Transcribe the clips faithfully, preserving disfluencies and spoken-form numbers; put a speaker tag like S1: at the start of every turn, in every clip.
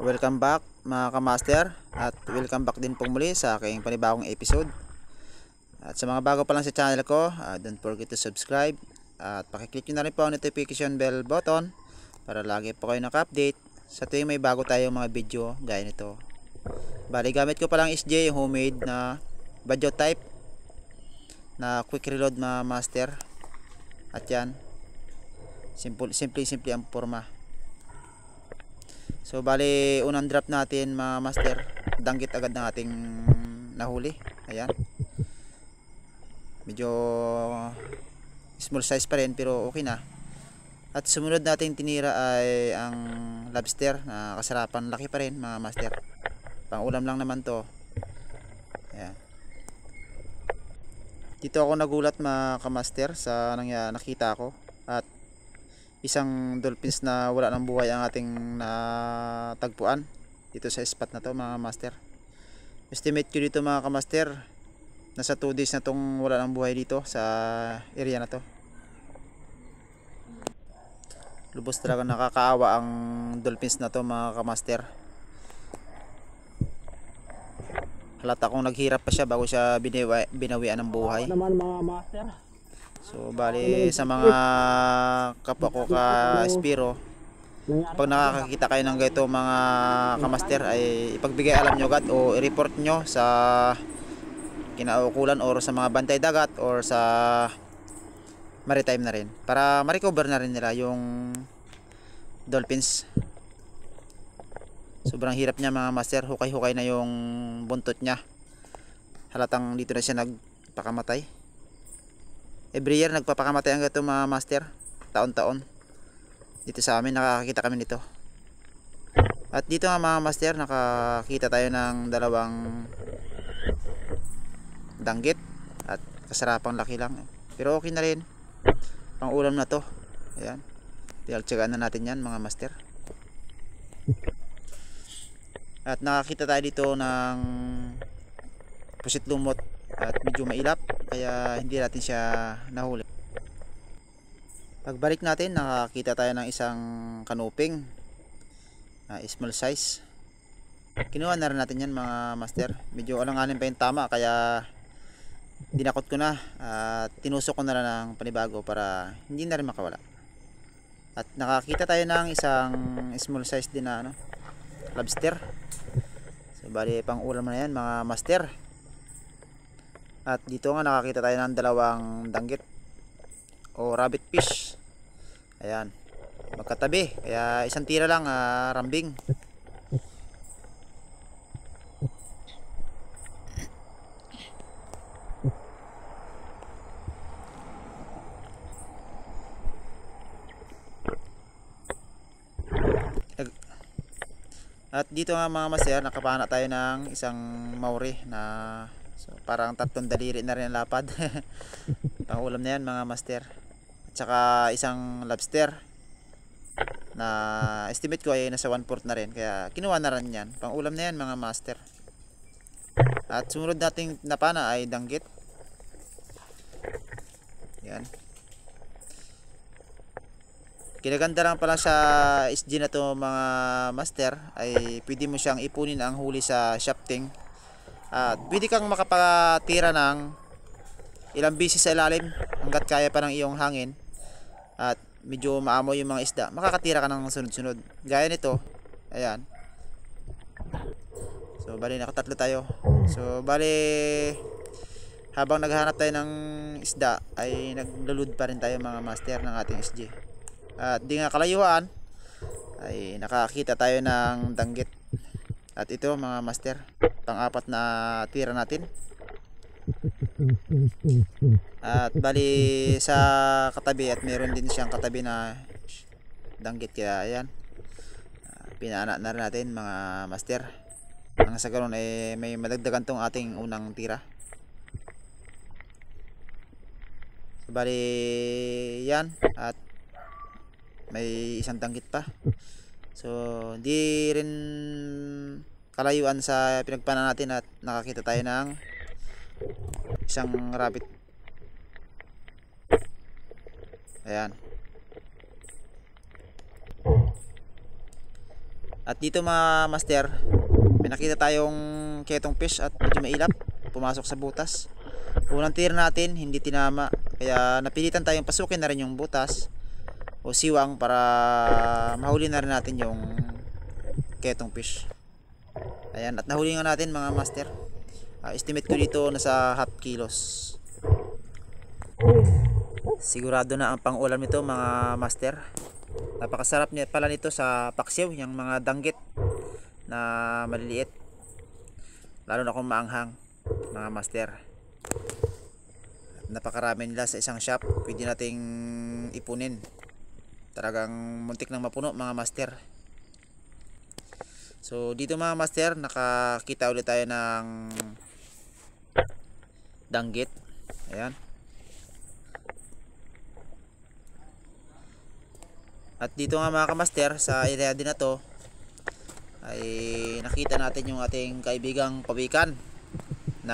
S1: Welcome back mga kamaster at welcome back din po muli sa aking panibagong episode. At sa mga bago pa lang sa channel ko, uh, don't forget to subscribe at pakiclick nyo na rin po ang notification bell button para lagi po kayo naka-update sa tuwing may bago tayong mga video gaya nito. Bali gamit ko palang S J, yung homemade na Badyo type na quick reload mga master. At yan, simple simple simple ang forma. So bali unang drop natin mga master, danggit agad ng ating nahuli. Ayan, medyo small size pa rin pero okay na. At sumunod nating tinira ay ang lobster na kasarapan, laki pa rin mga master, pang ulam lang naman to. Ayan, dito ako nagulat mga kamaster sa nangyari, nakita ko at isang dolphins na wala ng buhay ang ating natagpuan dito sa spot na to mga master. Estimate ko dito mga kamaster, nasa two days na tong wala ng buhay dito sa area na to. Lubos talaga nakakaawa ang dolphins na to mga kamaster. Halata kong naghirap pa siya bago siya binawi, binawian ng buhay
S2: naman mga master.
S1: So bali sa mga kapwa ko ka Spiro, pag nakakakita kayo ng ganito mga kamaster ay ipagbigay alam nyo agad o i-report nyo sa kinaukulan or sa mga bantay dagat or sa maritime na rin para ma-recover na rin nila yung dolphins. Sobrang hirap niya mga master, hukay-hukay na yung buntot niya, halatang dito na siya nagpakamatay. Every year nagpapakamatay ang gato mga master, taon-taon. Dito sa amin nakakita kami nito. At dito nga mga master, nakakita tayo ng dalawang danggit at kasarapang laki lang, pero okay na rin, pang ulam na to. Ayan, pinagtsagaan na natin yan mga master. At nakakita tayo dito ng pusit lumot at medyo mailap, kaya hindi natin siya nahuli. Pagbalik natin nakakita tayo ng isang kanuping uh, small size. Kinuha na rin natin yan mga master. Medyo alanganin pa yung tama, kaya dinakot ko na at uh, tinusok ko na lang ng panibago para hindi na rin makawala. At nakakita tayo ng isang small size din na ano, lobster. So bali pang ulam na yan mga master. At dito nga nakakita tayo ng dalawang danggit o rabbit fish. Ayan, magkatabi, kaya isang tira lang, uh, rambing. At dito nga mga master, nakapana tayo ng isang mauri na so, parang tatlong daliri na rin ang lapad. Pang ulam na yan mga master. At saka isang lobster na estimate ko ay nasa one fourth na rin, kaya kinuha na rin yan. Pang ulam na yan mga master. At sumunod nating napana ay danggit. Yan, kinaganda lang pala sa S G na to mga master ay pwede mo siyang ipunin ang huli sa shafting. At pwede kang makapatira ng ilang bisis sa ilalim hanggat kaya pa ng iyong hangin at medyo maamoy yung mga isda, makakatira ka ng sunod-sunod gaya nito. Ayan, so bali nakatatlo tayo. So bali habang naghahanap tayo ng isda ay naglulud pa rin tayo mga master ng ating S G. At di nga kalayuan ay nakakita tayo ng danggit. At ito mga master, pang-apat na tira natin. At bali sa katabi at meron din siyang katabi na danggit, kaya ayan, uh, pinaanak na rin natin mga master. Ang sa ganoon ay may madagdagan tong ating unang tira. So, bali yan, at may isang danggit pa. So di rin kalayuan sa pinagpana natin at nakakita tayo ng isang rabbit. Ayan, At dito mga master, may nakita tayong ketong fish at medyo mailap, pumasok sa butas. Unang tira natin, hindi tinama, kaya napilitan tayong pasukin na rin yung butas o siwang para mahuli na rin natin yung ketong fish. Ayan, at nahuli nga natin mga master. Uh, estimate ko dito nasa half kilos. Sigurado na ang pang-ulam nito mga master. Napakasarap niya pala nito sa paksiw, yung mga danggit na maliliit. Lalo na kung maanghang mga master. Napakarami nila sa isang shop, pwede nating ipunin. Talagang muntik nang mapuno mga master. So dito mga master, nakakita ulit tayo ng danggit. Ayan. At dito nga mga kamaster, sa area din na to ay nakita natin yung ating kaibigang pawikan na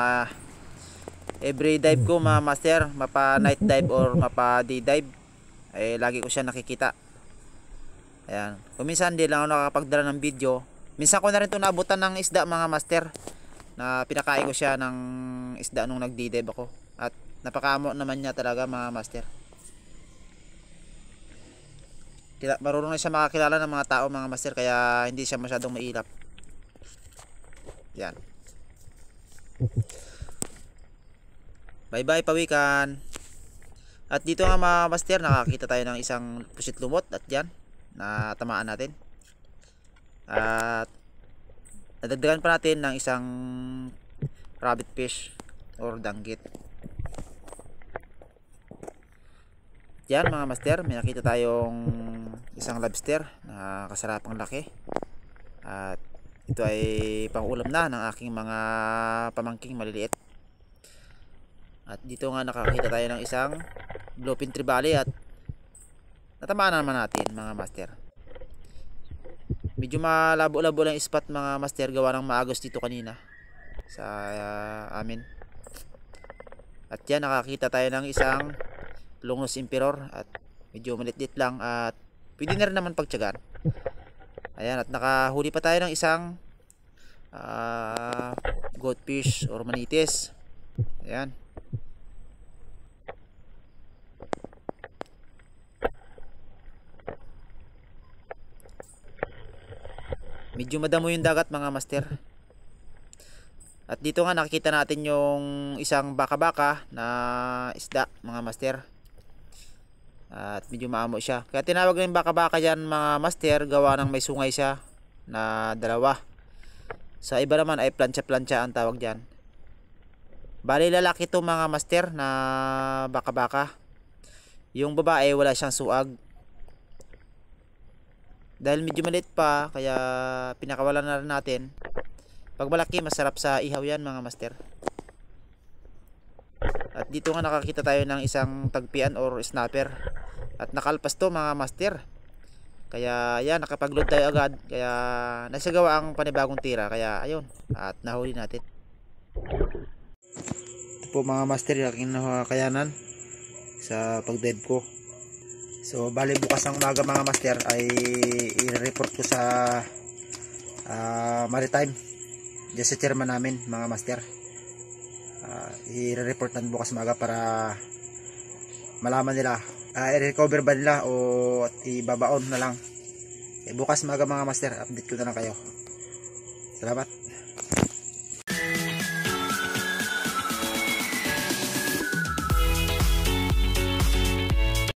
S1: every dive ko mga master, mapa night dive or mapa day dive, ay lagi ko siya nakikita. Ayan. Kung minsan di lang ako nakakapagdala ng video, minsan ko na rin ito naabutan ng isda mga master, na pinakain ko siya ng isda nung nagdi-dive ako. At napakamo naman niya talaga mga master. Marunong na siya makakilala ng mga tao mga master, kaya hindi siya masyadong mailap. Yan. Bye bye pawikan. At dito nga mga master, nakakita tayo ng isang pusit lumot at yan, na tamaan natin. At nadagdagan pa natin ng isang rabbit fish or danggit. Yan mga master, may nakita tayong isang lobster na kasarapang laki. At ito ay pang-ulam na ng aking mga pamangking maliliit. At dito nga nakakita tayo ng isang bluefin trevally at natamaan na naman natin mga master. Medyo malabo-labo lang spot mga master, gawa ng maagos dito kanina sa uh, amin. At yan, nakakita tayo ng isang Longnos Emperor at medyo maliit-lit lang at pwede na rin naman pagtiyagan. Ayan, at nakahuli pa tayo ng isang uh, goldfish or manitis. Ayan. Medyo madamo yung dagat mga master. At dito nga nakikita natin yung isang baka-baka na isda mga master. At medyo maamo siya. Kaya tinawag na yung baka-baka dyan mga master, gawa ng may sungay siya na dalawa. Sa iba naman ay plancha-plancha ang tawag dyan. Bali lalaki to mga master na baka-baka. Yung babae wala siyang suag. Dahil medyo maliit pa, kaya pinakawalan na rin natin. Pag malaki, masarap sa ihaw yan mga master. At dito nga nakakita tayo ng isang tagpian or snapper. At nakalpas to mga master. Kaya yan, nakapag-load tayo agad. Kaya nasagawa ang panibagong tira. Kaya ayun, at nahuli natin. Ito po mga master, yung aking nakakayanan sa pag-dive ko. So bali bukas ang umaga mga master ay i-report ko sa uh, Maritime. Diyan sa chairman namin mga master. Uh, i-report natin bukas umaga para malaman nila uh, i-recover ba nila o ibabaon na lang. Eh, bukas umaga mga master, update ko na lang kayo. Salamat.